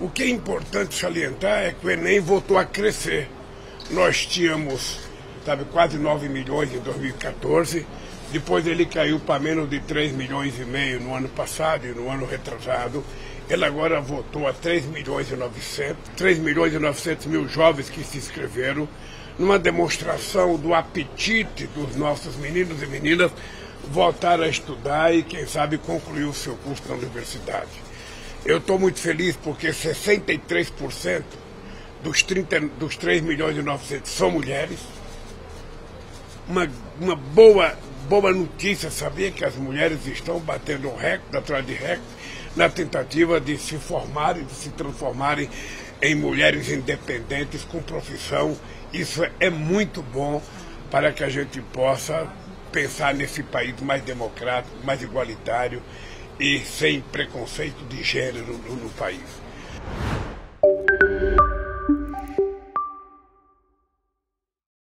O que é importante salientar é que o Enem voltou a crescer. Nós tínhamos, quase 9 milhões em 2014, depois ele caiu para menos de 3 milhões e meio no ano passado e no ano retrasado. Ele agora voltou a 3 milhões e 900 mil jovens que se inscreveram, numa demonstração do apetite dos nossos meninos e meninas voltar a estudar e, quem sabe, concluir o seu curso na universidade. Eu estou muito feliz porque 63% dos 3 milhões e 900 são mulheres. Uma boa notícia saber que as mulheres estão batendo recorde atrás de recorde na tentativa de se formarem, de se transformarem em mulheres independentes com profissão. Isso é muito bom para que a gente possa pensar nesse país mais democrático, mais igualitário e sem preconceito de gênero no país.